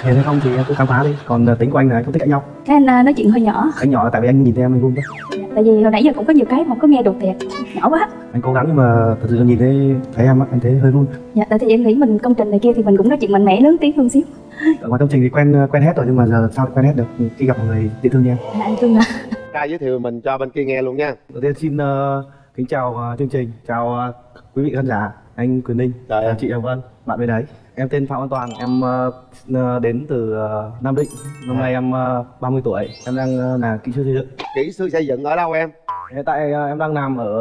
Hiền hay không thì em cứ khám phá đi, còn tính của anh là anh không thích cãi nhau. Cái anh nói chuyện hơi nhỏ. Anh nhỏ là tại vì anh nhìn thấy em anh vui thôi. Tại vì hồi nãy giờ cũng có nhiều cái mà có nghe được thiệt nhỏ quá. Anh cố gắng nhưng mà thật sự nhìn thấy em á, anh thấy hơi run. Dạ, tại thì em nghĩ mình công trình này kia thì mình cũng nói chuyện mạnh mẽ lớn tiếng hơn xíu. Ở ngoài công trình thì quen hết rồi, nhưng mà giờ sao quen hết được khi gặp một người dễ thương như em. Anh thương à. Ca giới thiệu mình cho bên kia nghe luôn nha. Đầu tiên xin kính chào chương trình, chào quý vị khán giả, anh Quyền Linh, chào chị Hồng Vân, bạn bên đấy. Em tên Phạm An Toàn, em đến từ Nam Định, năm nay em 30 tuổi, em đang là kỹ sư xây dựng. Kỹ sư xây dựng ở đâu em? Hiện tại em đang làm ở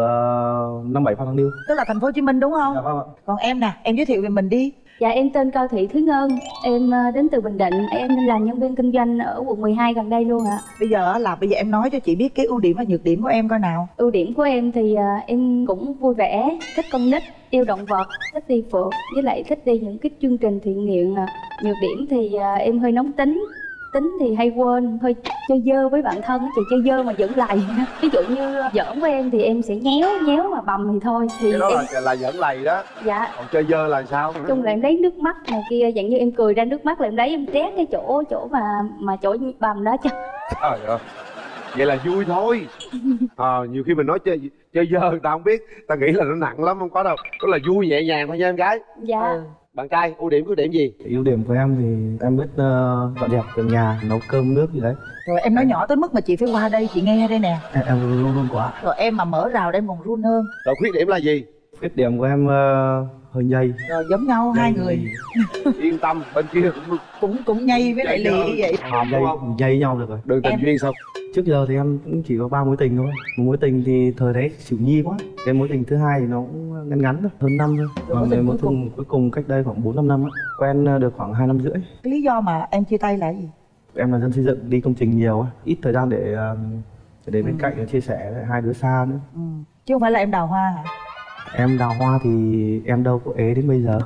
57 Phan Đăng Lưu. Tức là thành phố Hồ Chí Minh đúng không? Dạ vâng ạ. Còn em nè, em giới thiệu về mình đi. Dạ, em tên Cao Thị Thúy Ngân, em đến từ Bình Định, em làm nhân viên kinh doanh ở quận 12 gần đây luôn ạ. Bây giờ em nói cho chị biết cái ưu điểm và nhược điểm của em coi nào. Ưu điểm của em thì em cũng vui vẻ, thích con nít, yêu động vật, thích đi phượt, với lại thích đi những cái chương trình thiện nguyện. Nhược điểm thì em hơi nóng tính thì hay quên, hơi chơi dơ với bạn thân, chị chơi dơ mà vẫn lầy. Ví dụ như giỡn với em thì em sẽ nhéo mà bầm thì thôi. Thì cái đó em... là giỡn lầy đó. Dạ. Còn chơi dơ là sao? Nói chung là em lấy nước mắt này kia, dạng như em cười ra nước mắt là em lấy em trét cái chỗ mà chỗ bầm đó chứ. Trời ơi, vậy là vui thôi. Nhiều khi mình nói chơi dơ người ta không biết, ta nghĩ là nó nặng lắm, không có đâu. Đó là vui nhẹ nhàng thôi nha em gái. Dạ. Bạn trai ưu điểm gì? Ưu điểm của em thì em biết dọn dẹp từ nhà, nấu cơm nước gì đấy. Rồi em nói nhỏ tới mức mà chị phải qua đây chị nghe đây nè. Em luôn quá. Rồi em mà mở rào em còn run hơn. Rồi khuyết điểm là gì? Khuyết điểm của em hơi nhây. Rồi giống nhau hai người. Yên tâm, bên kia Cũng nhây với lại lì như vậy. Nhây nhau được rồi. Đường tình duyên sao? Trước giờ thì em cũng chỉ có 3 mối tình thôi. Một mối tình thì thời đấy xỉu nhi quá. Cái mối tình thứ hai thì nó cũng ngắn thôi, hơn năm thôi. Còn mối tình cuối cùng cách đây khoảng 4-5 năm á. Quen được khoảng 2 năm rưỡi. Cái lý do mà em chia tay là gì? Em là dân xây dựng, đi công trình nhiều á, ít thời gian để bên cạnh chia sẻ với hai đứa xa nữa. Chứ không phải là em đào hoa hả? Em đào hoa thì em đâu có ế đến bây giờ.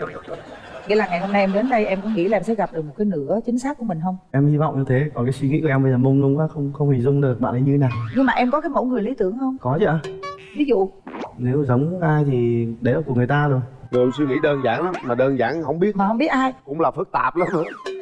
Nghĩa là ngày hôm nay em đến đây em cũng nghĩ là em sẽ gặp được một cái nửa chính xác của mình không? Em hy vọng như thế, còn cái suy nghĩ của em bây giờ mông lung quá, không hình dung được bạn ấy như thế nào. Nhưng mà em có cái mẫu người lý tưởng không? Có chứ ạ. Ví dụ? Nếu giống ai thì đấy là của người ta rồi. Đường suy nghĩ đơn giản lắm, mà đơn giản không biết. Mà không biết ai? Cũng là phức tạp lắm nữa.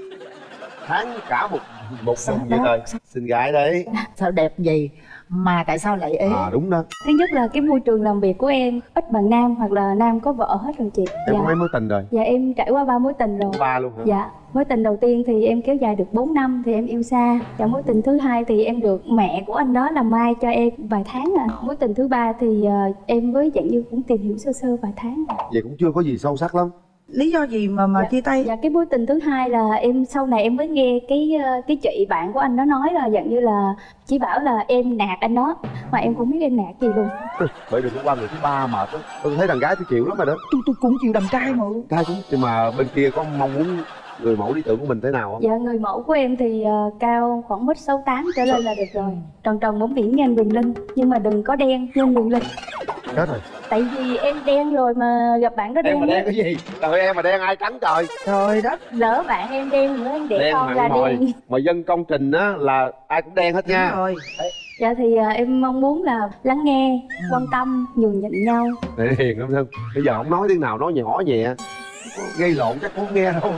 Tháng cả một tuần vậy thôi. Xinh gái đấy. Sao đẹp gì mà tại sao lại ế? Đúng đó. Thứ nhất là cái môi trường làm việc của em ít bằng nam, hoặc là nam có vợ hết rồi chị. Em dạ. có mấy mối tình rồi? Dạ, em trải qua 3 mối tình rồi. 3 luôn hả? Dạ. Mối tình đầu tiên thì em kéo dài được 4 năm thì em yêu xa. Và mối tình thứ hai thì em được mẹ của anh đó làm mai cho em vài tháng à. Mối tình thứ ba thì em với dạng như cũng tìm hiểu sơ sơ vài tháng à. Vậy cũng chưa có gì sâu sắc lắm. Lý do gì mà chia tay? Dạ, cái mối tình thứ hai là em sau này em mới nghe cái chị bạn của anh đó nói là dạng như là chỉ bảo là em nạt anh đó, mà em không biết em nạt gì luôn. Bởi đừng có qua người thứ ba mệt á. Tôi thấy đàn gái tôi chịu lắm rồi đó. Tôi cũng chịu đàn trai mà. Trai cũng, nhưng mà bên kia có mong muốn người mẫu lý tưởng của mình thế nào không? Dạ, người mẫu của em thì cao khoảng mét 68 trở lên là được rồi. Tròn tròn bóng biển như anh Quyền Linh, nhưng mà đừng có đen như anh Quyền Linh. Chết rồi. Tại vì em đen rồi mà gặp bạn đó đen. Em mà đen cái gì? Trời, em mà đen ai trắng trời. Trời đất. Lỡ bạn em đen nữa em đẻ Đen con ra hẳn rồi. đen. Mà dân công trình á là ai cũng đen hết nha. Đúng rồi. Dạ thì em mong muốn là lắng nghe, quan tâm, nhường nhịn nhau. Hiền lắm không? Bây giờ không nói tiếng nào, nói nhỏ nhẹ, gây lộn chắc không nghe đâu.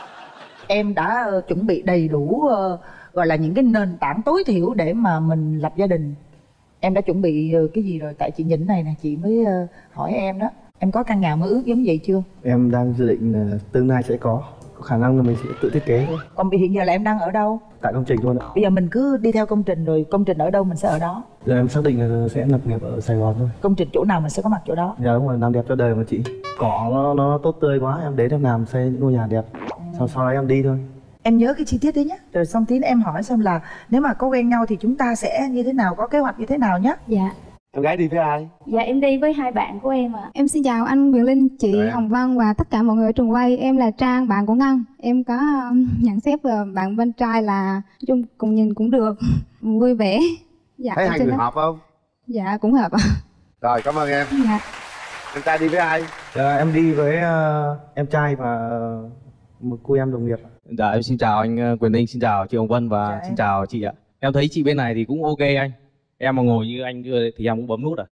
Em đã chuẩn bị đầy đủ gọi là những cái nền tảng tối thiểu để mà mình lập gia đình. Em đã chuẩn bị cái gì rồi? Tại chị nhìn này nè, chị mới hỏi em đó. Em có căn nhà mơ ước giống vậy chưa? Em đang dự định là tương lai sẽ có khả năng là mình sẽ tự thiết kế thôi. Còn hiện giờ là em đang ở đâu? Tại công trình luôn ạ. Bây giờ mình cứ đi theo công trình, rồi công trình ở đâu mình sẽ ở đó. Giờ em xác định là sẽ lập nghiệp ở Sài Gòn thôi. Công trình chỗ nào mình sẽ có mặt chỗ đó. Dạ đúng rồi, làm đẹp cho đời mà chị. Cỏ nó tốt tươi quá, em đến em làm xây những ngôi nhà đẹp. Sau đó em đi thôi. Em nhớ cái chi tiết đấy nhé. Rồi xong tí em hỏi xem là nếu mà có quen nhau thì chúng ta sẽ như thế nào, có kế hoạch như thế nào nhé. Dạ. Em gái đi với ai? Dạ, em đi với hai bạn của em ạ. Em xin chào anh Quyền Linh, chị Hồng Vân và tất cả mọi người ở trường quay. Em là Trang, bạn của Ngân. Em có nhận xét về bạn bên trai là nói chung cùng nhìn cũng được, vui vẻ. Dạ, thấy hai người hợp không? Dạ, cũng hợp ạ. Rồi, cảm ơn em. Dạ. Em trai đi với ai? Em đi với em trai và một cô em đồng nghiệp. Dạ, em xin chào anh Quyền Linh, xin chào chị Hồng Vân và xin chào chị ạ. Em thấy chị bên này thì cũng ok anh. Em mà ngồi như anh thì em cũng bấm nút à.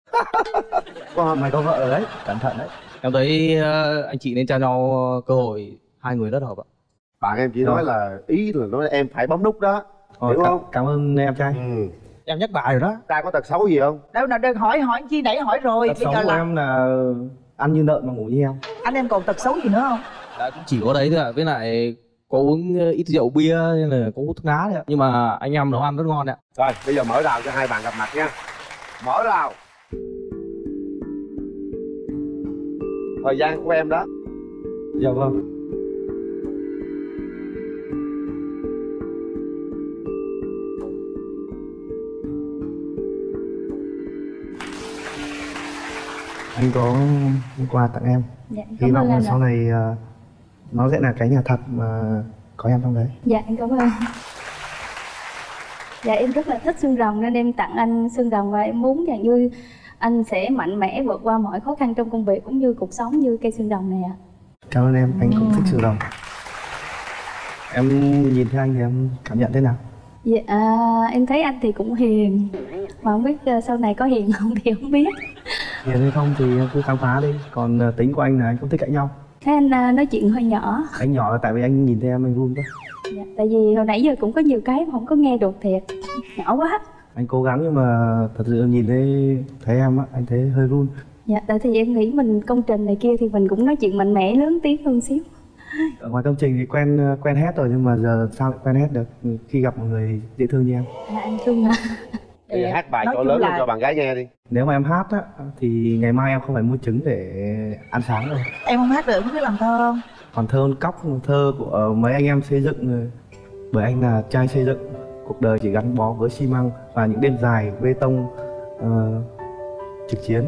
Mày có vợ rồi đấy, cẩn thận đấy. Em thấy anh chị nên trao nhau cơ hội, hai người rất hợp ạ. Bạn em chỉ nói là ý là nói em phải bấm nút đó. Hiểu không? Cảm ơn em trai. Em nhắc bài rồi đó. Trai có tật xấu gì không? Đâu nào đừng hỏi chi nãy hỏi rồi. Tật xấu của em là ăn như lợn mà ngủ như heo. Anh em còn tật xấu gì nữa không? Đã cũng chỉ có đấy thôi ạ. Với lại có uống ít rượu bia nên là có hút thuốc lá đấy ạ. Nhưng mà anh em nấu ăn rất ngon đấy ạ. Rồi bây giờ mở rào cho hai bạn gặp mặt nha. Mở rào. Thời gian của em đó. Dạ vâng. Anh có quà tặng em. Dạ, Hy cảm vọng ơn là anh sau ạ. này nó sẽ là cái nhà thật mà có em trong đấy. Dạ em cảm ơn. Dạ em rất là thích xương rồng nên em tặng anh xương rồng, và em muốn rằng như anh sẽ mạnh mẽ vượt qua mọi khó khăn trong công việc cũng như cuộc sống như cây xương rồng này ạ. Cảm ơn em, anh cũng thích xương rồng. Em nhìn thấy anh thì em cảm nhận thế nào? Dạ, em thấy anh thì cũng hiền, mà không biết sau này có hiền không thì không biết. Hiền hay không thì em cứ khám phá đi. Còn tính của anh là anh không thích cãi nhau. Thế anh nói chuyện hơi nhỏ. Anh nhỏ là tại vì anh nhìn thấy em anh run quá. Dạ, tại vì hồi nãy giờ cũng có nhiều cái mà không có nghe được thiệt, nhỏ quá. Anh cố gắng nhưng mà thật sự nhìn thấy em á, anh thấy hơi run. Dạ, tại thì em nghĩ mình công trình này kia thì mình cũng nói chuyện mạnh mẽ lớn tiếng hơn xíu. Ở ngoài công trình thì quen hết rồi, nhưng mà giờ sao lại quen hết được khi gặp một người dễ thương như em? Anh Trung hả? Bây giờ hát bài Nói cho chung lớn lên là- cho bạn gái nghe đi. Nếu mà em hát á thì ngày mai em không phải mua trứng để ăn sáng đâu. Em không hát được, không biết làm thơ không? Còn thơ con cóc, thơ của mấy anh em xây dựng rồi. Bởi anh là trai xây dựng, cuộc đời chỉ gắn bó với xi măng và những đêm dài bê tông trực chiến.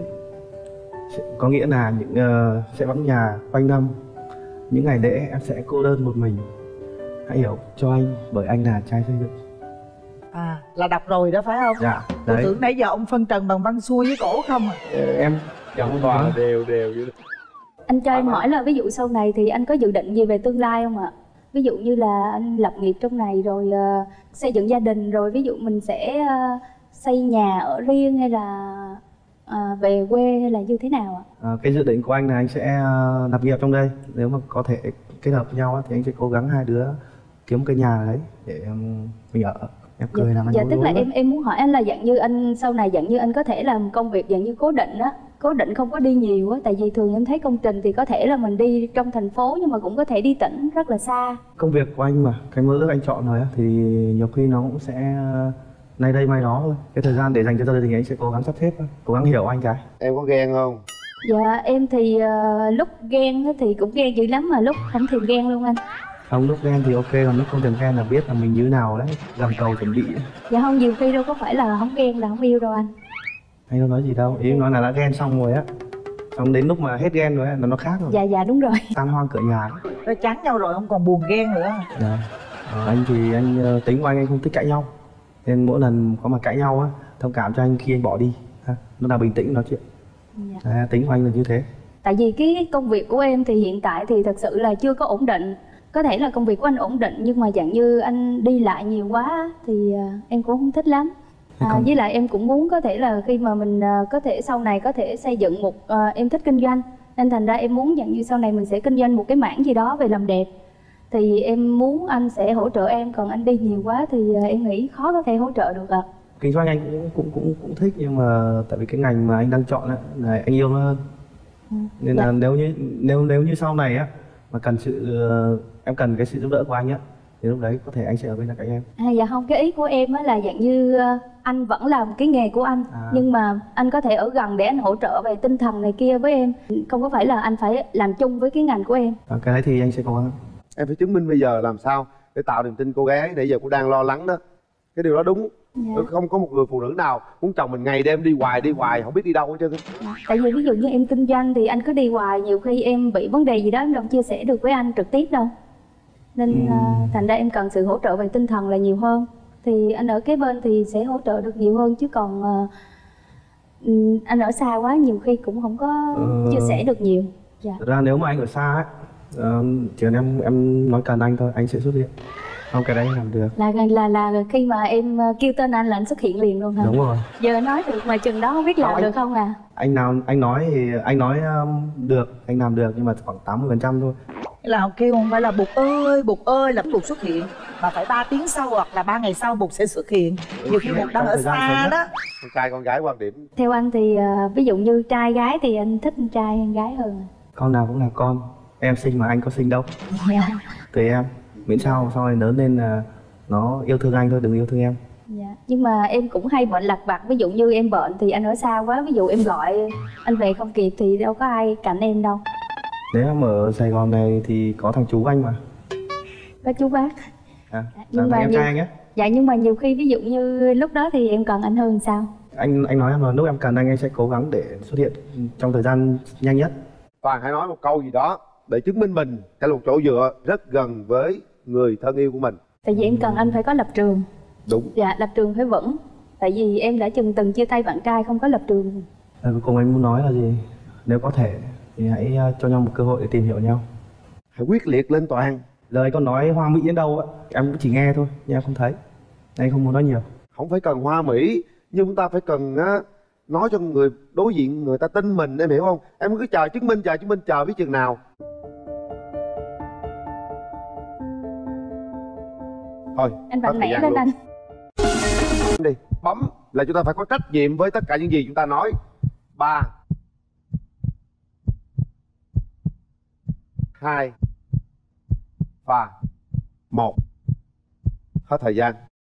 Có nghĩa là những sẽ vắng nhà quanh năm. Những ngày lễ em sẽ cô đơn một mình. Hãy hiểu cho anh bởi anh là trai xây dựng. À, là đọc rồi đó phải không? Dạ, Tôi đấy. tưởng nãy giờ ông phân trần bằng văn xuôi với cổ không à. Em Chẳng toàn là đều vậy. Anh cho em hỏi là ví dụ sau này thì anh có dự định gì về tương lai không ạ? Ví dụ như là anh lập nghiệp trong này rồi xây dựng gia đình, rồi ví dụ mình sẽ xây nhà ở riêng hay là về quê hay là như thế nào ạ? cái dự định của anh là anh sẽ lập nghiệp trong đây. Nếu mà có thể kết hợp với nhau á, thì anh sẽ cố gắng hai đứa kiếm một cái nhà đấy để mình ở. Em cười làm anh Dạ, bối tức là rối lắm. em muốn hỏi anh là dạng như anh sau này dạng như anh có thể làm công việc dạng như cố định á, cố định không có đi nhiều á, tại vì thường em thấy công trình thì có thể là mình đi trong thành phố nhưng mà cũng có thể đi tỉnh rất là xa. Công việc của anh mà, cái mơ ước anh chọn rồi á, thì nhiều khi nó cũng sẽ nay đây mai đó thôi. Cái thời gian để dành cho gia đình thì anh sẽ cố gắng sắp xếp thôi, cố gắng hiểu anh cái. Em có ghen không? Dạ em thì lúc ghen á thì cũng ghen dữ lắm, mà lúc không thèm ghen luôn anh. Không, lúc ghen thì ok, còn lúc không thèm ghen là biết là mình như thế nào đấy, gầm cầu chuẩn bị. Dạ không, nhiều khi đâu có phải là không ghen là không yêu đâu anh. Anh đâu nói gì đâu, ý em nói là đã ghen xong rồi á, xong đến lúc mà hết ghen rồi á là nó khác rồi. Dạ dạ đúng rồi. Tan hoang cửa nhà ấy. Rồi chán nhau rồi không còn buồn ghen nữa. Dạ. Anh thì anh tính của anh không thích cãi nhau, nên mỗi lần có mà cãi nhau á, thông cảm cho anh khi anh bỏ đi ha. Nó là bình tĩnh nói chuyện. Dạ. Tính của anh là như thế. Tại vì cái công việc của em thì hiện tại thì thật sự là chưa có ổn định. Có thể là công việc của anh ổn định nhưng mà dạng như anh đi lại nhiều quá thì em cũng không thích lắm. Với lại em cũng muốn có thể là khi mà mình có thể sau này có thể xây dựng một em thích kinh doanh, nên thành ra em muốn dạng như sau này mình sẽ kinh doanh một cái mảng gì đó về làm đẹp, thì em muốn anh sẽ hỗ trợ em. Còn anh đi nhiều quá thì em nghĩ khó có thể hỗ trợ được ạ. Kinh doanh anh cũng thích, nhưng mà tại vì cái ngành mà anh đang chọn á là anh yêu nó hơn. Nên là nếu như sau này á mà cần em cần cái sự giúp đỡ của anh á, thì lúc đấy có thể anh sẽ ở bên cạnh em. Dạ không, cái ý của em á là dạng như anh vẫn làm cái nghề của anh, nhưng mà anh có thể ở gần để anh hỗ trợ về tinh thần này kia với em, không có phải là anh phải làm chung với cái ngành của em. Cái đấy thì anh sẽ cố gắng. Em phải chứng minh bây giờ làm sao để tạo niềm tin cô gái ấy. Nãy giờ cũng đang lo lắng đó, cái điều đó đúng. Không có một người phụ nữ nào muốn chồng mình ngày đêm đi hoài không biết đi đâu hết trơn. Tại vì ví dụ như em kinh doanh thì anh cứ đi hoài, nhiều khi em bị vấn đề gì đó em đâu chia sẻ được với anh trực tiếp đâu, nên thành ra em cần sự hỗ trợ về tinh thần là nhiều hơn. Thì anh ở kế bên thì sẽ hỗ trợ được nhiều hơn, chứ còn anh ở xa quá nhiều khi cũng không có chia sẻ được nhiều. Dạ. Thật ra nếu mà anh ở xa ấy, chỉ cần em nói cần anh thôi, anh sẽ xuất hiện. Không, cái đấy làm được. Là khi mà em kêu tên anh là anh xuất hiện liền luôn hả? Đúng rồi. Giờ nói được mà chừng đó không biết làm được không à? Anh nói thì anh nói được, anh làm được nhưng mà khoảng 80% thôi. Là kêu không phải là Bụt ơi là Bụt xuất hiện, mà phải 3 tiếng sau hoặc là 3 ngày sau Bụt sẽ xuất hiện. Nhiều khi Bụt đang ở xa đó. Con trai con gái quan điểm. Theo anh thì ví dụ như trai gái thì anh thích trai hay gái hơn? Con nào cũng là con. Em sinh mà anh có sinh đâu. Dạ. Tùy em. Miễn sao sau này lớn lên là nó yêu thương anh thôi, đừng yêu thương em. Dạ. Nhưng mà em cũng hay bệnh lặt vặt. Ví dụ như em bệnh thì anh ở xa quá, ví dụ em gọi anh về không kịp thì đâu có ai cạnh em đâu. Nếu em ở Sài Gòn này thì có thằng chú anh mà. Có chú bác. Nhưng mà em trai anh á. Dạ, nhưng mà nhiều khi ví dụ như lúc đó thì em cần anh hơn sao? Anh nói em là lúc em cần anh sẽ cố gắng để xuất hiện trong thời gian nhanh nhất. Toàn hãy nói một câu gì đó để chứng minh mình cái một chỗ dựa rất gần với người thân yêu của mình. Tại vì em cần anh phải có lập trường. Đúng. Dạ, lập trường phải vững. Tại vì em đã từng chia tay bạn trai không có lập trường. Cuối cùng anh muốn nói là gì? Nếu có thể thì hãy cho nhau một cơ hội để tìm hiểu nhau. Hãy quyết liệt lên Toàn. Lời con nói hoa mỹ đến đâu á, em cũng chỉ nghe thôi, nhưng em không thấy. Anh không muốn nói nhiều. Không phải cần hoa mỹ, nhưng chúng ta phải cần nói cho người đối diện người ta tin mình, em hiểu không? Em cứ chờ chứng minh chờ biết chừng nào. Thôi, anh mạnh mẽ lên anh. Đi, bấm là chúng ta phải có trách nhiệm với tất cả những gì chúng ta nói. 3 2 và 1. Hết thời gian.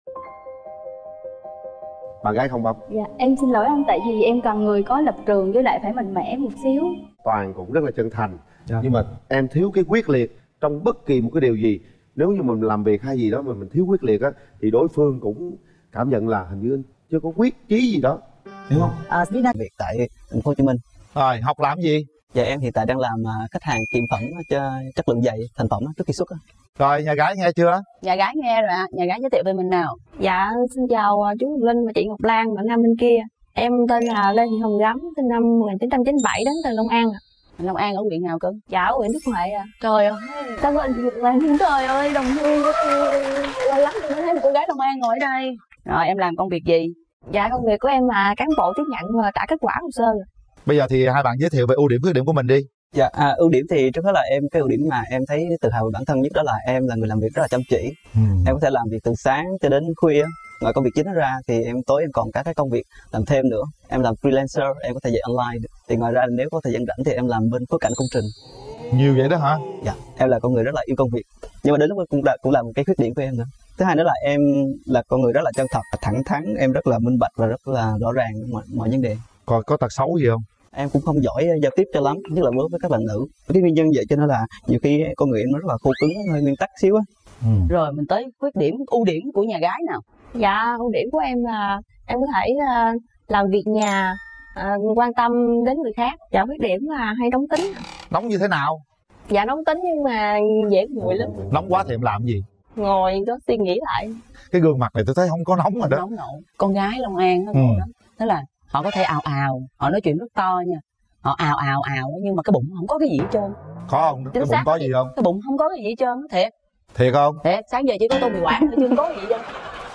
Bạn gái không bấm. Dạ, em xin lỗi anh, tại vì em cần người có lập trường với lại phải mạnh mẽ một xíu. Toàn cũng rất là chân thành, nhưng mà em thiếu cái quyết liệt trong bất kỳ một cái điều gì. Nếu như mình làm việc hay gì đó mà mình thiếu quyết liệt á, thì đối phương cũng cảm nhận là hình như chưa có quyết chí gì đó, hiểu không? Việc tại thành phố Hồ Chí Minh. Rồi, học làm gì? Dạ em hiện tại đang làm khách hàng kiểm phẩm cho chất lượng giày thành phẩm trước khi xuất. Rồi, nhà gái nghe chưa? Nhà gái nghe rồi ạ. Nhà gái giới thiệu về mình nào. Dạ xin chào chú Ngọc Linh và chị Ngọc Lan bạn nam bên kia. Em tên là Lê Thị Hồng Gấm, sinh năm 1997, đến từ Long An. Long An ở huyện nào cưng? Dạ ở huyện Đức Huệ ạ. Trời ơi, cảm ơn chị Ngọc Lan. Trời ơi, đồng hương lo lắng tôi thấy một cô gái Long An ngồi ở đây. Rồi em làm công việc gì? Dạ công việc của em là cán bộ tiếp nhận và trả kết quả hồ sơ. Bây giờ thì hai bạn giới thiệu về ưu điểm khuyết điểm của mình đi. Dạ ưu điểm thì trước hết là cái ưu điểm mà em thấy tự hào về bản thân nhất đó là em là người làm việc rất là chăm chỉ. Em có thể làm việc từ sáng cho đến khuya. Ngoài công việc chính ra thì tối em còn các cái công việc làm thêm nữa. Em làm freelancer, em có thể dạy online. Thì ngoài ra nếu có thời gian rảnh thì em làm bên phối cảnh công trình. Nhiều vậy đó hả? Dạ, em là con người rất là yêu công việc. Nhưng mà đến lúc cũng là một cái khuyết điểm của em nữa. Thứ hai nữa là em là con người rất là chân thật, thẳng thắn, em rất là minh bạch và rất là rõ ràng mọi vấn đề. Có tật xấu gì không? Em cũng không giỏi giao tiếp cho lắm, nhất là với các bạn nữ. Cái nguyên nhân vậy cho nên là nhiều khi con người em nó rất là khô cứng, hơi nguyên tắc xíu á. Rồi mình tới khuyết điểm, ưu điểm của nhà gái nào. Dạ ưu điểm của em là em có thể làm việc nhà, quan tâm đến người khác. Dạ khuyết điểm là hay nóng tính. Nóng như thế nào? Dạ nóng tính nhưng mà dễ nguội lắm. Nóng quá thì em làm gì? Ngồi đó suy nghĩ lại. Cái gương mặt này tôi thấy không có nóng rồi đó. Nóng nộ. Con gái Long An nó ngồi đó. Tức là họ có thể ào ào, họ nói chuyện rất to nha. Họ ào ào ào nhưng mà cái bụng không có cái gì hết trơn. Có không? Cái bụng có gì không? Cái bụng không có cái gì hết trơn, thiệt. Thiệt không? Thiệt, sáng giờ chỉ có tô mì Quảng thôi chứ không có gì hết trơn.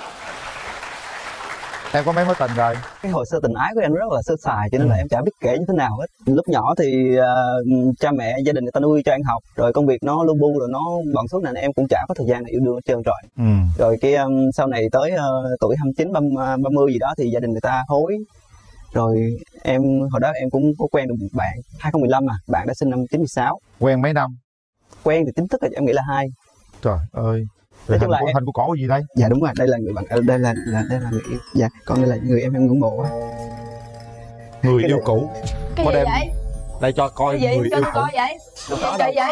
Em có mấy mối tình rồi? Cái hồ sơ tình ái của em rất là sơ sài cho nên là em chả biết kể như thế nào hết. Lúc nhỏ thì cha mẹ gia đình người ta nuôi cho ăn học, rồi công việc nó lu bu rồi nó bận suốt nên em cũng chả có thời gian để yêu đương hết trơn trọi. Rồi cái sau này tới tuổi 29 30 gì đó thì gia đình người ta hối. Rồi em hồi đó em cũng có quen được một bạn 2015 mà, bạn đã sinh năm 96. Quen mấy năm? Quen thì chính thức là em nghĩ là 2. Trời ơi. Nói chung là thành của cổ gì đây? Dạ đúng rồi, đây là người bạn, đây là người yêu. Dạ, còn đây là người em ngưỡng mộ. Người yêu cũ. Cái gì vậy? Đây cho coi cái gì? người Cho yêu nó cũ. coi vậy? Cái gì vậy?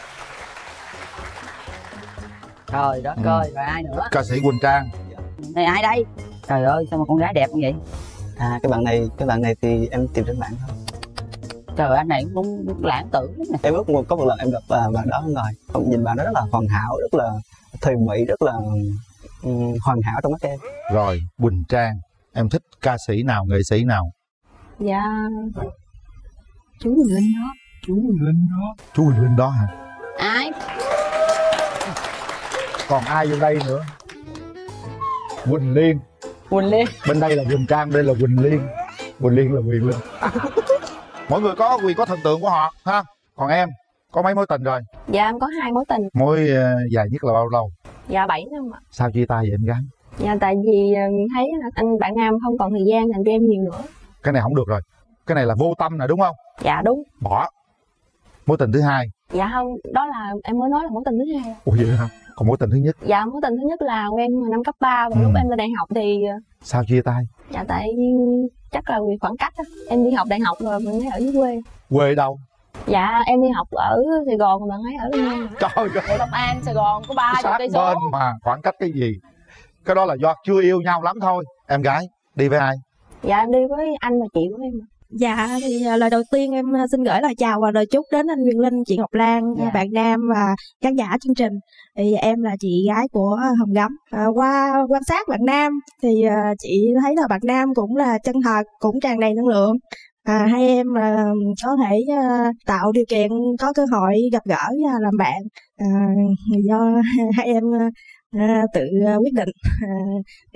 Trời đất ơi, rồi ai nữa? Ca sĩ Quỳnh Trang. Này ai đây? Trời ơi, sao mà con gái đẹp như vậy? Cái bạn này thì em tìm trên mạng thôi. Trời ơi, anh này cũng lãng tử lắm nè. Em có một lần em gặp bạn đó rồi, nhìn bạn đó rất là hoàn hảo, rất là thùy mị, rất là hoàn hảo trong mắt em. Rồi, Quỳnh Trang, em thích ca sĩ nào, nghệ sĩ nào? Dạ chú Quỳnh Linh đó. Chú Quỳnh Linh đó hả? Ai? Còn ai vô đây nữa? Quỳnh Liên. Quỳnh Liên. Bên đây là Quỳnh Trang, đây là Quỳnh Liên. Quỳnh Liên là Quyền Linh. Mỗi người có quyền có thần tượng của họ ha. Còn em có mấy mối tình rồi? Dạ em có 2 mối tình. Mối dài nhất là bao lâu? Dạ 7 năm ạ. Sao chia tay vậy em gái? Dạ tại vì thấy anh bạn nam không còn thời gian dành cho em nhiều nữa. Cái này không được rồi. Cái này là vô tâm nè, đúng không? Dạ đúng. Bỏ. Mối tình thứ hai? Dạ không, đó là em mới nói là mối tình thứ hai. Ủa vậy hả? Còn mối tình thứ nhất? Dạ mối tình thứ nhất là quen năm cấp 3 và lúc em lên đại học thì... Sao chia tay? Dạ tại chắc là vì khoảng cách á. Em đi học đại học rồi mình thấy ở dưới quê. Quê đâu? Dạ em đi học ở Sài Gòn, bạn ấy ở Long An. Trời ơi, Long An, Sài Gòn có 30 cây số. bên mà khoảng cách cái gì? Cái đó là do chưa yêu nhau lắm thôi. Em gái đi với ai? Dạ em đi với anh và chị của em. Dạ thì lời đầu tiên em xin gửi lời chào và lời chúc đến anh Quyền Linh, chị Ngọc Lan, bạn Nam và khán giả chương trình. Thì em là chị gái của Hồng Gấm. Qua quan sát bạn Nam thì chị thấy là bạn Nam cũng là chân thật, cũng tràn đầy năng lượng. Hai em có thể tạo điều kiện có cơ hội gặp gỡ và làm bạn. Do hai em tự quyết định để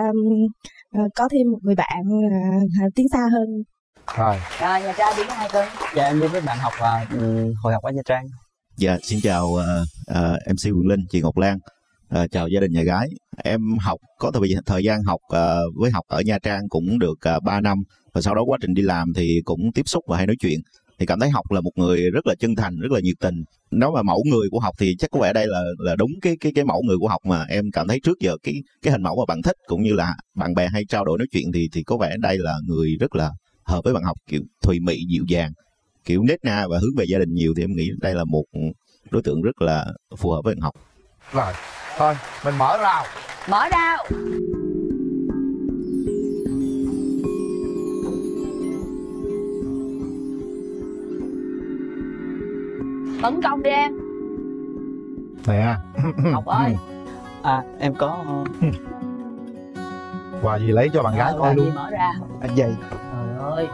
có thêm một người bạn tiến xa hơn. Rồi Nha Trang đi với ai cưng? Dạ em đi với bạn học hồi học ở Nha Trang. Dạ xin chào MC Quyền Linh, chị Ngọc Lan, chào gia đình nhà gái. Em học có thời gian học với học ở Nha Trang cũng được 3 năm. Và sau đó quá trình đi làm thì cũng tiếp xúc và hay nói chuyện. Thì cảm thấy Học là một người rất là chân thành, rất là nhiệt tình. Nếu mà mẫu người của Học thì chắc có vẻ đây là đúng cái mẫu người của Học mà em cảm thấy trước giờ cái hình mẫu mà bạn thích, cũng như là bạn bè hay trao đổi nói chuyện thì có vẻ đây là người rất là hợp với bạn Học, kiểu thùy mị dịu dàng, kiểu nết na và hướng về gia đình nhiều, thì em nghĩ đây là một đối tượng rất là phù hợp với bạn Học. Rồi thôi mình mở rào. Mở rào. Tấn công đi em. Nè Học ơi. Em có quà gì lấy cho bạn gái coi luôn. Mở ra. Anh giày. Trời ơi.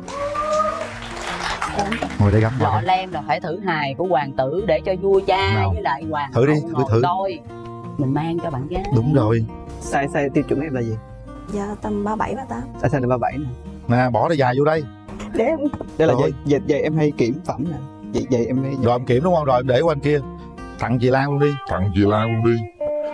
Ngồi đây gắm Lọ vào. lem là phải thử hài của hoàng tử để cho vua cha nào, với lại hoàng thử đi, thử. đôi. Mình mang cho bạn gái. Đúng rồi. Size tiêu chuẩn em là gì? Dạ tầm 37, 38. Size là 37 nè. Nè bỏ đôi giày vô đây. Để em. Đây là giày em hay kiểm phẩm nè. Giày em hay. Rồi em kiểm đúng không? Rồi em để qua bên kia. Tặng chị Lan luôn đi. Tặng chị Lan luôn đi.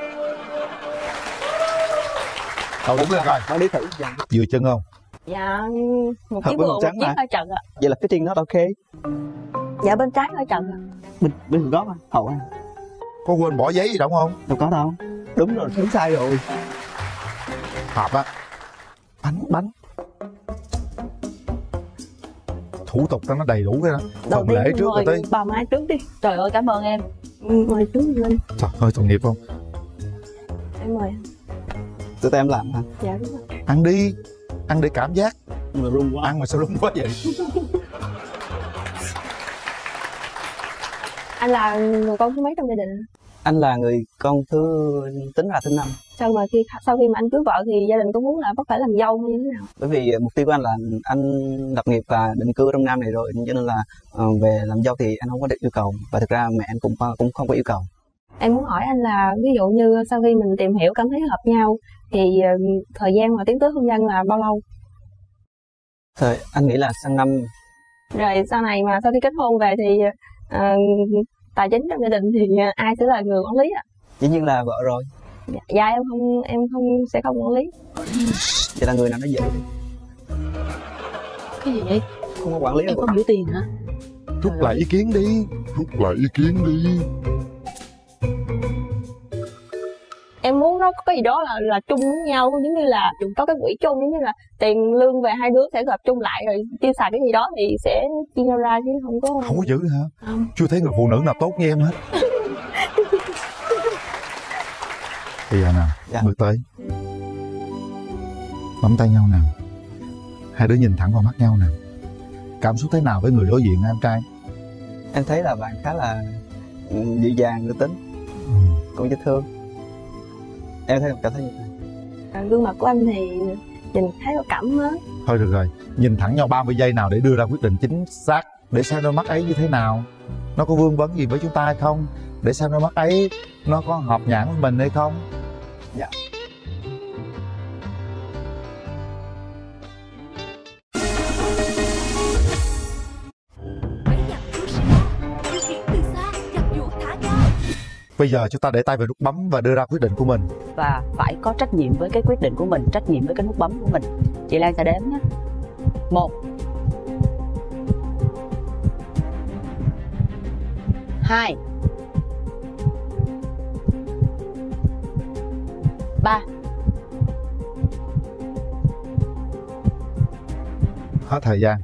Đâu đúng lên coi. Nó đi thử. Vừa chân không? Dạ một Hợp chiếc với vừa, màu một trắng chiếc mà. hơi trần ạ. Vậy là fitting nó ok. Dạ bên trái hơi trần ạ. Bên gót anh, hậu anh. Có quên bỏ giấy gì đâu không? Đâu có đâu. Đúng rồi, đúng sai rồi. Hợp á. Bánh. Thủ tục nó đầy đủ cái đó. Đầu Phần tiên lễ trước rồi tới. bà Mai trước đi. Trời ơi cảm ơn em. Mời trước lên. Trời ơi tội nghiệp không? Em mời. Tụi em làm hả? Dạ đúng rồi. Ăn đi. Ăn để cảm giác. Mà rung quá. Ăn mà sao rung quá vậy? Anh là người con thứ mấy trong gia đình? Anh là người con tính là thứ 5. Sau khi mà anh cưới vợ thì gia đình có muốn là bắt phải làm dâu hay như thế nào? Bởi vì mục tiêu của anh là anh lập nghiệp và định cư ở trong Nam này rồi, cho nên là về làm dâu thì anh không có được yêu cầu, và thực ra mẹ anh cũng không có yêu cầu. Em muốn hỏi anh là ví dụ như sau khi mình tìm hiểu cảm thấy hợp nhau thì thời gian mà tiến tới hôn nhân là bao lâu? Thôi anh nghĩ là sang năm. Rồi sau này mà sau khi kết hôn về thì tài chính trong gia đình thì ai sẽ là người quản lý ạ? Dĩ nhiên là vợ rồi. Dạ em sẽ không quản lý. Vậy là người nào nó dễ đi. Cái gì vậy? Không có quản lý. Em có biểu tiền hả? Rút lại ý kiến đi. Em muốn nó có cái gì đó là chung với nhau, giống như là có cái quỹ chung, giống như là tiền lương về hai đứa sẽ gộp chung lại rồi tiêu xài cái gì đó thì sẽ chia nhau ra, chứ không có giữ hả? Không. Chưa thấy người phụ nữ nào tốt như em hết. Bây giờ nào, bước tới nắm tay nhau nào. Hai đứa nhìn thẳng vào mắt nhau nào. Cảm xúc thế nào với người đối diện em trai? Em thấy là bạn khá là dịu dàng, nữ tính, cũng dễ thương. Em cảm thấy như vậy. Gương mặt của anh thì nhìn thấy có cảm á. Thôi được rồi, nhìn thẳng nhau 30 giây nào để đưa ra quyết định chính xác, để xem đôi mắt ấy như thế nào, nó có vương vấn gì với chúng ta hay không, để xem đôi mắt ấy nó có hợp nhãn với mình hay không. Dạ. Bây giờ chúng ta để tay vào nút bấm và đưa ra quyết định của mình. Và phải có trách nhiệm với cái quyết định của mình, trách nhiệm với cái nút bấm của mình. Chị Lan sẽ đếm nhé. 1 2 3. Hết thời gian.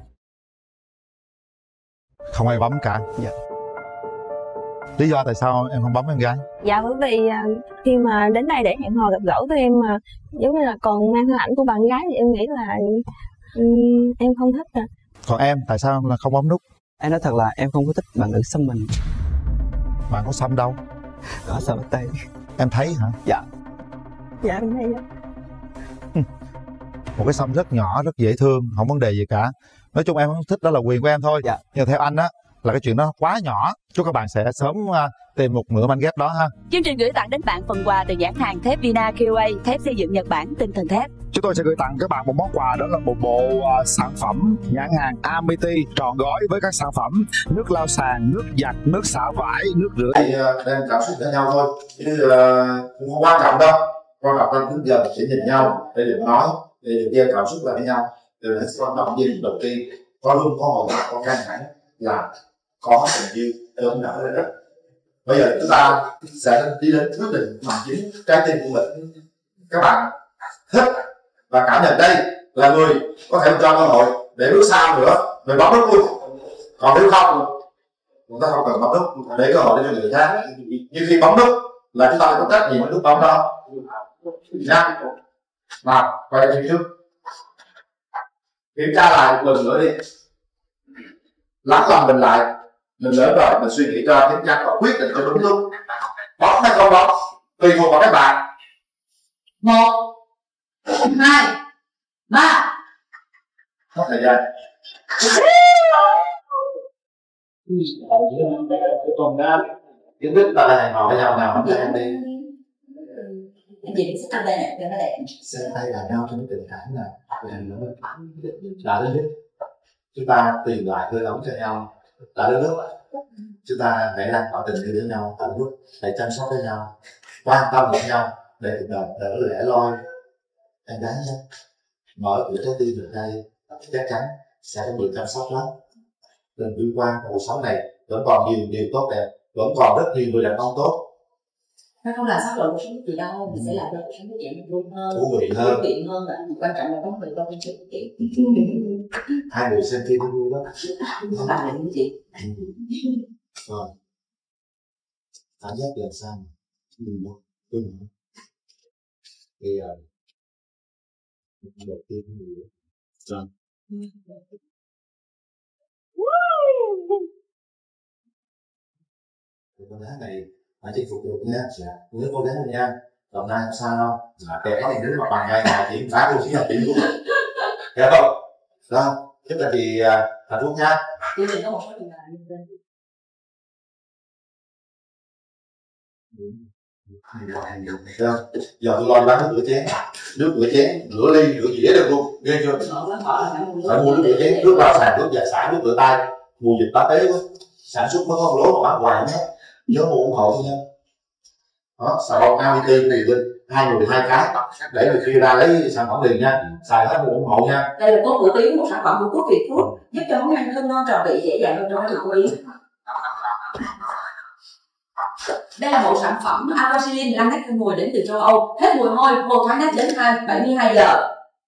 Không ai bấm cả. Dạ. Lý do tại sao em không bấm em gái? Dạ bởi vì khi mà đến đây để hẹn hò gặp gỡ với em mà giống như là còn mang hình ảnh của bạn gái thì em nghĩ là em không thích rồi. Còn em tại sao em là không bấm nút? Em nói thật là em không có thích bạn nữ xăm mình. Bạn có xăm đâu? Có xăm ở tay. Em thấy hả? Dạ. Dạ em thấy vậy. Một cái xăm rất nhỏ, rất dễ thương, không vấn đề gì cả. Nói chung em không thích, đó là quyền của em thôi. Dạ. Nhưng theo anh á là cái chuyện đó quá nhỏ. Chúc các bạn sẽ sớm tìm một nửa mảnh ghép đó ha. Chương trình gửi tặng đến bạn phần quà từ nhãn hàng thép Vina QA, thép xây dựng Nhật Bản, tinh thần thép. Chúng tôi sẽ gửi tặng các bạn một món quà, đó là một bộ sản phẩm nhãn hàng Amity trọn gói với các sản phẩm nước lau sàn, nước giặt, nước xả vải, nước rửa. Đem cảm xúc với nhau thôi, chứ không quan trọng đâu. Quan trọng là cứ giờ sẽ nhìn nhau để được nói, để được chia cảm xúc lại với nhau. Từ hết quan trọng gì đầu tiên, có luôn có hồn, có căng thẳng là có tình yêu ôm đỡ lên đất. Bây giờ chúng ta sẽ đi đến quyết định bằng chính trái tim của mình. Các bạn thích và cảm nhận đây là người có thể cho cơ hội để bước sau nữa, mình bấm nút luôn. Còn nếu không, chúng ta không cần bấm nút để cơ hội để cho người khác. Nhưng khi bấm nút là chúng ta có trách nhiệm với nút bấm đó. Nha. Nào, quay lại trước. Kiểm tra lại một lần nữa đi. Lắng lòng mình lại. Mình lớn rồi, mình suy nghĩ cho chính chắn và quyết định cho đúng lúc. Bấm hay không bấm, tùy thuộc vào các bạn. 1 2 3. Hết thời gian. Còn ra kiến thức ta lại hẹn hò với nhau nào không cho em đi. Em gì sẽ tay này cho nó đẹp. Sẽ tay là nhau cho nó tình cảm này. Đã đến lúc chúng ta tìm lại hơi ấm cho nhau. Đã đến lúc chúng ta hãy lan tỏa tình yêu với nhau. Đã đến lúc hãy chăm sóc với nhau, quan tâm với nhau để cuộc đời đỡ lẻ loi. Em gái nhé, mở cửa trái tim được đây chắc chắn sẽ có người chăm sóc lắm. Đừng bi quan, cuộc sống này vẫn còn nhiều điều tốt đẹp, vẫn còn rất nhiều người đàn ông tốt. Nó không làm sao đổi cuộc sống gì đâu, mình sẽ làm cho cuộc sống của chị mình vui hơn, thú vị hơn, quan trọng là có người con chị. Hai người xem phim vui đó. Các bạn là như chị. Rồi. Cảm giác là sao? Tôi nữa. Thì đầu tiên thì John. Con gái này phải chinh phục được nha. Nhớ cô gái này nha. Hôm nay không sao đâu. Kẻ có mình đứng mặt bằng ngay nhà chỉ phá cô chỉ là chỉ của mình. Hiểu không? Đó. Chúc là chị hạnh phúc nha. Chương trình có một số trường hợp như thế. Giờ tôi lo bán nước rửa chén, rửa ly, rửa dĩa được luôn, nghe chưa? Phải mua nước rửa chén, nước lau sàn, nước giặt xả, nước rửa tay. Mùa dịch tá tế quá, sản xuất mới có lố mà bán hoài nhé. Nhớ mua ủng hộ nha. Đó, xà bông Amity này lên 2 người 2 cái để người kia ra lấy sản phẩm liền nha. Xài hết mua ủng hộ nha. Đây là cốt nổi tiếng, một sản phẩm của Quốc Việt Food giúp cho món ăn thơm ngon tròn vị, dễ dàng hơn trong quá trình chế biến. Đây là một sản phẩm Aquasilin lăn nét hương mùi đến từ châu Âu, hết mùi hôi, một tháng nét đến 72 giờ.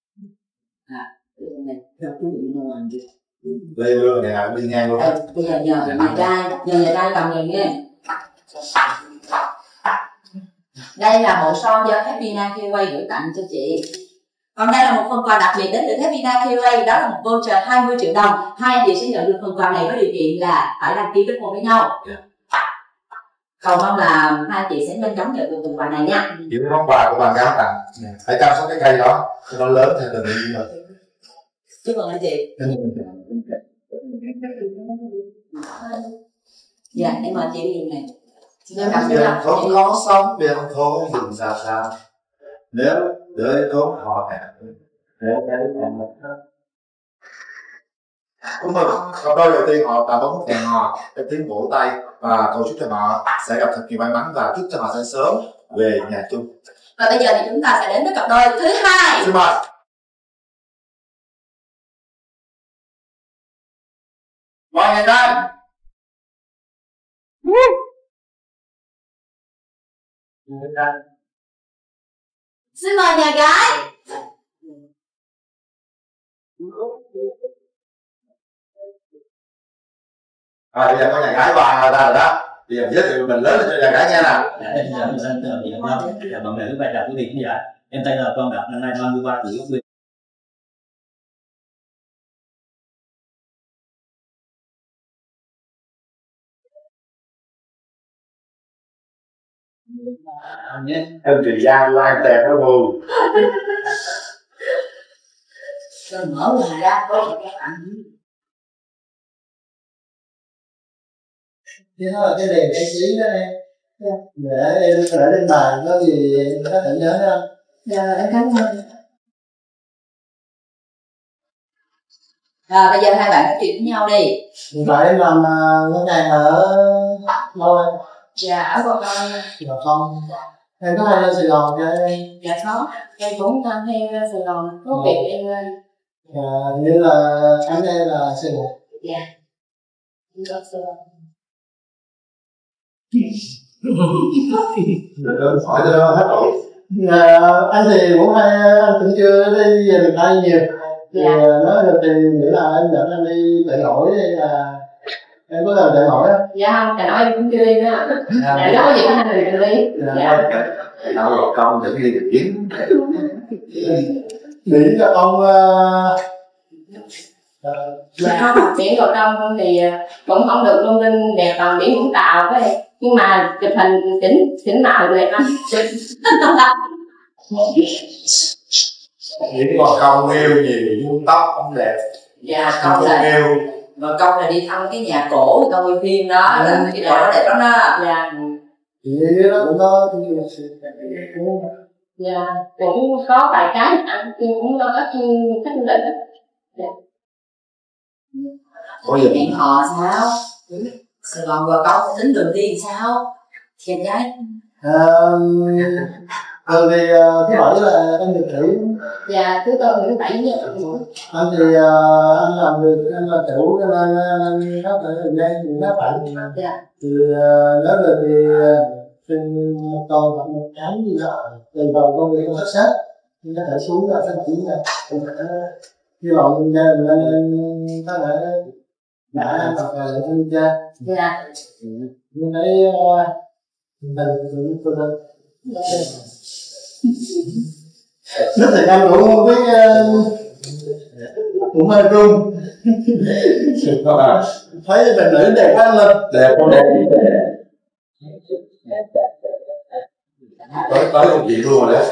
Đây luôn, này là đi ngang luôn. Bây giờ nhờ nhà trai cầm nghề nghe. Đây là bộ son do thép Vina QA gửi tặng cho chị. Còn đây là một phần quà đặc biệt đến từ thép Vina QA, đó là một voucher 20 triệu đồng. Hai anh chị sẽ nhận được phần quà này với điều kiện là phải đăng ký kết hôn với nhau. Cầu mong là hai anh chị sẽ nhanh chóng nhận được phần quà này nha. Những món quà của bạn gái tặng, hãy chăm sóc cái cây đó cho nó lớn theo tình yêu mình. Chúc mừng anh chị. Dạ, em mời chị đi này. Không có sống biển thôi dừng xa xa, nếu đợi tốt họ hẹn Đúng rồi, cặp đôi đầu tiên họ đã bấm một đèn hò, em tiếng vỗ tay và cầu chúc cho họ sẽ gặp thật nhiều may mắn và chúc cho họ sẽ sớm về nhà chung. Và bây giờ thì chúng ta sẽ đến với cặp đôi thứ hai. Xin mời. Mời người ta. Xin mời nhà gái. Bây giờ có nhà gái ba người ta rồi đó. Bây giờ giới thiệu mình lớn lên cho nhà gái nghe nè. Bạn nữ vai trò của Điền cũng vậy. Em tên là Quang Đạt, năm nay 33 tuổi, gốc Việt. Em Trì Giang lan tẹt nó buồn. Rồi mở ngoài ra có một cái ảnh. Thế đó là cái đèn trang trí đó em. Để em để lên bàn có gì em có thể nhớ đó không? Dạ em cảm ơn. Bây giờ hai bạn nói chuyện với nhau đi. Hiện tại em làm ngân hàng ở đâu em? Dạ ở Gò Công. Gò Công. Em có hay lên Sài Gòn chưa em? Dạ có. Em cũng hay ra Sài Gòn. Có việc em lên. Như là anh em là Sài Gòn. Dạ. Có Sài Gòn. Hỏi cho nó hết rồi. Anh thì cũng hay, anh cũng chưa đi về miền Tây nhiều. Thì nói được thì nghĩ là em dẫn anh đi Đại Nội hay là em có làm Đại Nội không? Dạ không, Đại Nội em cũng chưa đi nữa. Dạ đó có gì anh thì đừng đi. Dạ. Đâu Gò Công dẫn đi được dính. Nghĩ là ông không, biển Gò Công thì cũng không được lung linh đẹp bằng biển Vũng Tàu đó em. Nhưng mà chụp hình chỉnh màu đẹp lắm. Những Gò Công yêu nhiều, vuông tóc không đẹp. Dạ Công là Gò Công là đi thăm cái nhà cổ người ta quay phim đó, là cái đó đẹp lắm đó. Dạ. Thì nó cũng có dạ cũng có vài cái ăn cũng có ít khách du lịch. Dạ. Ủa giờ hẹn hò sao? Sài Gòn Gò Công tính đường đi sao? Thì anh gái thì thứ bảy là em được thử. Dạ thứ tư thứ bảy nha. Anh thì anh làm được, anh là chủ cho nên anh có thể thời gian thì các bạn. Dạ. Thì nói về thì xin một tuần hoặc một tháng gì đó tùy vào công việc sắp xếp nhưng có thể xuống là phát triển là hy vọng mình lên có thể đã hoặc là thương cha. Dạ. Nhưng thấy mình cũng rất là em cũng không biết cũng hơi run. Thấy bạn nữ đẹp quá lên. Đẹp không đẹp? Tới một chuyện luôn rồi đấy.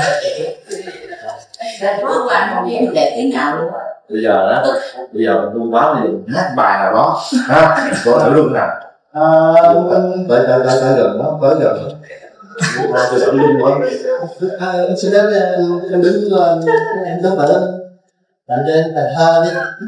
Không anh không biết đẹp thế nào luôn. Bây giờ đó, bây giờ mình đu báo thì hát bài nào đó, ha, có thử luôn nè. Tới gần đó, tới gần. Tôi đỡ luôn quá. Anh xin phép em đứng lên, em đứng phải lên. Bạn trên bài thơ đi.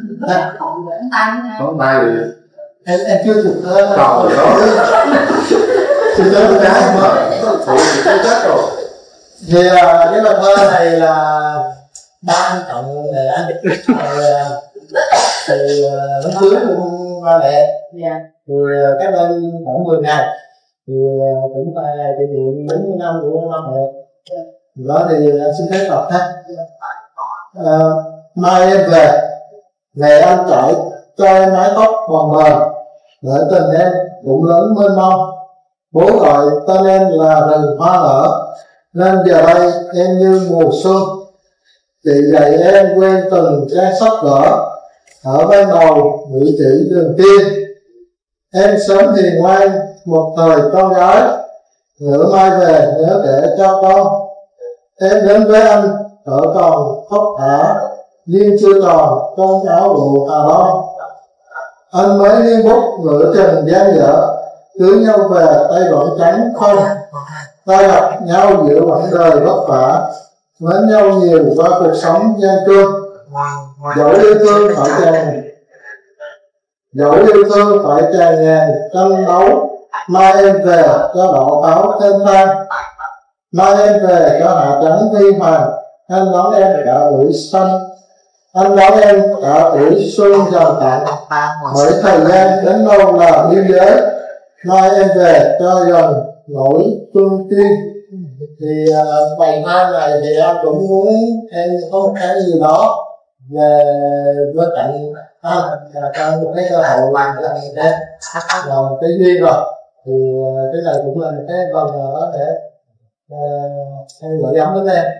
Ngón tay thì em chưa chụp thơ. Còn rồi đó. Xin chào tất cả mọi người. Thôi thì tôi chết rồi. Thì cái bài thơ này là ban tặng về anh từ đám cưới của ba mẹ. Rồi cách lên khoảng 10 ngày thì cũng phải kỷ niệm 40 năm của ba mẹ. Đó thì anh xin phép đọc ha. Mai em về, ngày anh trải cho em mái tóc bồng bềnh, để tình em cũng lớn mênh mông. Bố gọi tên em là rừng hoa nở, nên giờ đây em như mùa xuân. Chị dạy em quên từng trang sách vở, ở ban đầu ngữ chỉ đường tiên. Em sớm hiền ngoan một thời con gái, nửa mai về nhớ kể cho con. Em đến với anh ở còn thốc thả, nhưng chưa còn con áo lụa Hà Long. Anh mới nghiêng bút nửa chừng gian dở, cưới nhau về tay vẫn trắng không, ta gặp nhau giữa quãng đời vất vả, mến nhau nhiều qua cuộc sống gian truân. Dẫu yêu thương phải tràn ngàn tranh đấu, mai em về cho đỏ pháo thêm thang, mai em về cho hạ trắng huy hoàng. Anh đón em cả buổi xanh, anh đón em cả buổi xuân dần tàn, bởi thời gian đến đâu là biên giới, mai em về cho dần nỗi tương tiên. Thì bài thơ này thì em cũng muốn em có một cái gì đó về bên cạnh anh là cho một cái cơ hội làm cho người ta là một cái duyên rồi. Thì cái này cũng là một cái phần nữa để em gửi gắm đến em.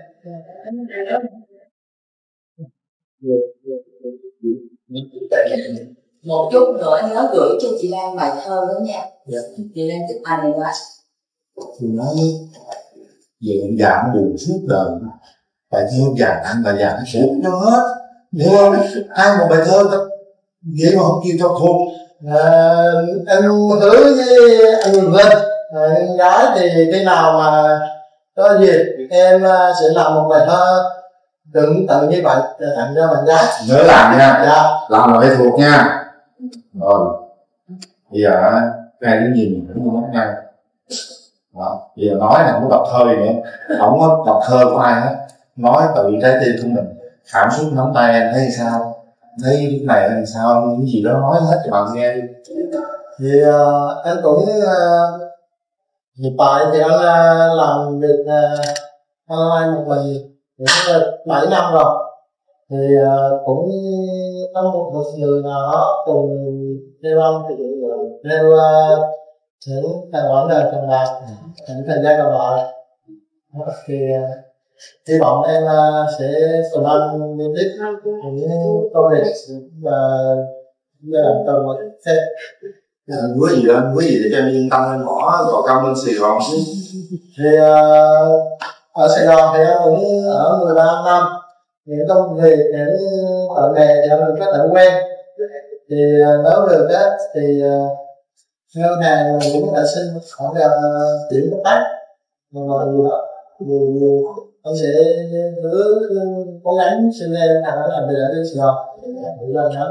Một chút nữa anh nhớ gửi cho chị Lan bài thơ đó nha. Chị Lan chụp ảnh này qua. Thì nói dạng dạng buồn suốt đời, bài thơ dạng anh là dạng suốt cho hết. Hiểu không? Ai một bài thơ vậy mà không kêu cho khôn. Em hứa với anh Quỳnh Linh, em gái thì khi nào mà có dịp em sẽ làm một bài thơ tương tự như vậy tặng cho bạn gái. Nhớ làm nha. Dạ. Làm là phải thuộc nha. Rồi bây giờ cái cái gì mình cũng muốn ngay. Đó. Bây giờ nói là không có đọc thơ gì nữa, không có đọc thơ của ai hết, nói tự trái tim của mình, cảm xúc nắm tay em thấy sao, thấy lúc này là sao, những gì đó nói hết cho bạn nghe đi. Thì em cũng hiện tại thì anh làm việc online một mình cũng 7 năm rồi. Thì cũng có một người nào đó cùng theo anh thì theo những tài khoản đời còn lại, những thời gian còn lại thì hy vọng em sẽ cùng anh liên tiếp những công việc và làm từ một thêm. Hứa gì đó, hứa gì để cho em yên tâm em bỏ công lên Sài Gòn. Thì ở Sài Gòn thì em cũng ở 13 năm, những công việc, những bạn bè thì em có thể quen. Thì nếu được á thì ngân hàng cũng có thể xin khoảng chuyển công tác, mà anh sẽ hứa cố gắng xin em làm việc ở Sài Gòn để làm anh.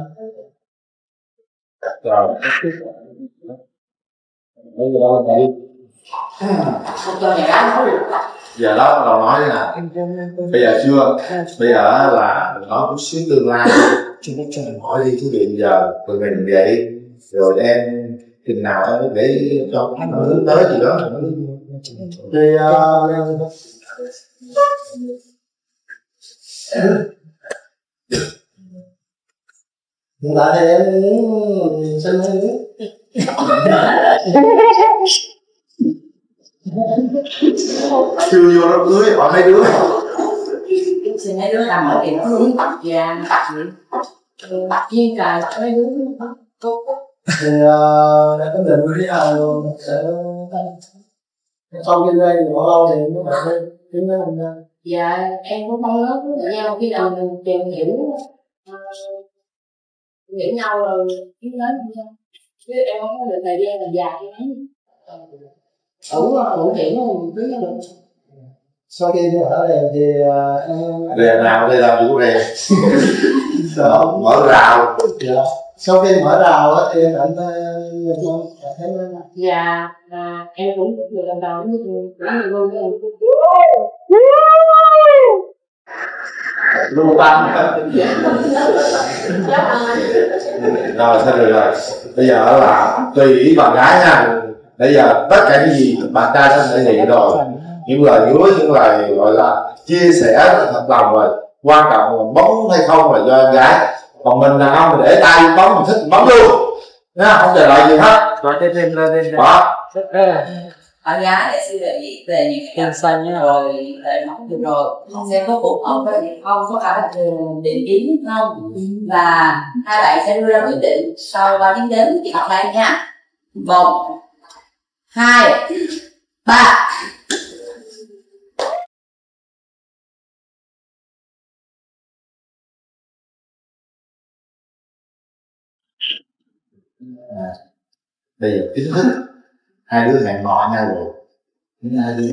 Rồi. Bây giờ đâu là đi. Không cho nhà gái nói được. Giờ đóเราnói thế nào? Bây giờ chưa. Bây giờ là mình nói chút xíu tương lai. Chúng cho mình hỏi đi thứ điện giờ rồi mình vậy rồi em chừng nào em để cho nó hướng tới gì đó. Thì hiện tại thì em xin chưa vô đám cưới hỏi mấy đứa. Xin mấy đứa làm ở kiện nó hướng tập ra tập viên trời mấy đứa tốt. Thì đã quyết định với sẽ sau khi đây bao lâu thì nó lại đến với mình. Dạ em cũng mong ước với nhau khi nào mình tìm hiểu nhau rồi tiến đến với nhau, chứ em không có được thời gian làm dài như mấy đủ hiểu mình cưới nhau được. Sau khi đi ở đây thì Rè nào đây làm chủ rè. Mở rào. Sau khi mở rào thì anh thấy dạ em cũng được lần đầu cũng luôn luôn tăng. Rồi sao được rồi. Bây giờ là tùy ý bạn gái nha. Bây giờ tất cả những gì bạn trai sẽ thể hiện rồi, những lời hứa, những lời gọi là chia sẻ thật lòng rồi, quan trọng là bấm hay không là do em gái, còn mình đàn ông mình để tay bấm, mình thích mình bấm luôn nha, không chờ đợi gì hết. Rồi thêm lên đó. Ở gái để suy nghĩ về những cái xanh nhá, rồi để mong được rồi sẽ có phù hợp với không có ai định kiến không, và hai bạn sẽ đưa ra quyết định sau 3 tiếng đếm chị Ngọc Lan nha. 1 2 3. Bây giờ chính thức hai đứa hẹn hò nhau rồi, hai đứa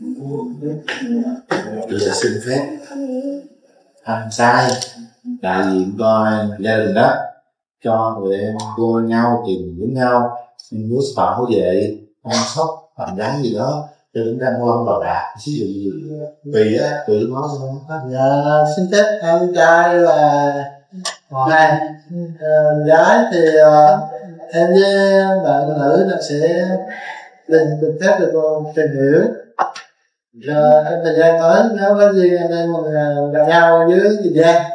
bây giờ xin phép anh trai đại diện coi gia đình đó cho tụi em cô nhau tìm với nhau, em muốn bảo vệ chăm sóc bạn gái gì đó cho đến đăng quan bảo đạt ví dụ gì vì á tụi nó dạ xin phép anh trai là hai gái thì em với bạn nữ là sẽ được phép được tìm hiểu rồi trong thời gian tới nếu có gì anh em mình gặp nhau dưới thời gian.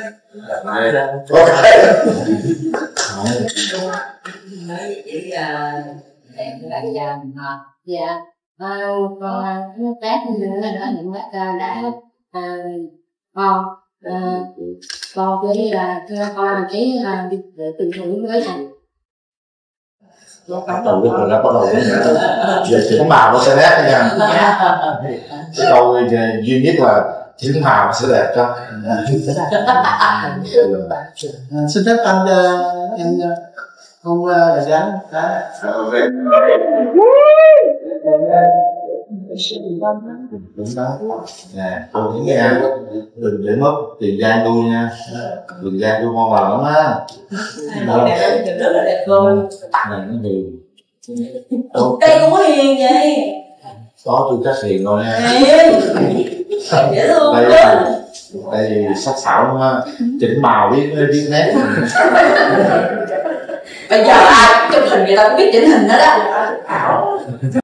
Nói chỉ em bạn già hả? Dạ. Con bác nữa đó những bác đã con với thưa con cái tình huống với thằng bắt đầu cái nó bắt đầu cái giờ chỉnh màu nó sẽ đẹp nha. Cái câu duy nhất là chỉnh màu sẽ đẹp cho. Xin phép anh em không gắn đúng đó nè tôi nghĩ nha, đừng để mất tiền giang tôi nha, tiền giang tôi ngon lành lắm á. Rất là đẹp thôi. Này nó hiền. Đây cũng có hiền vậy. Có tôi chắc hiền rồi nha. Dễ thương đây sắc sảo lắm á, chỉnh màu biết nét. Bây giờ ai chụp hình người ta cũng biết chỉnh hình đó đó.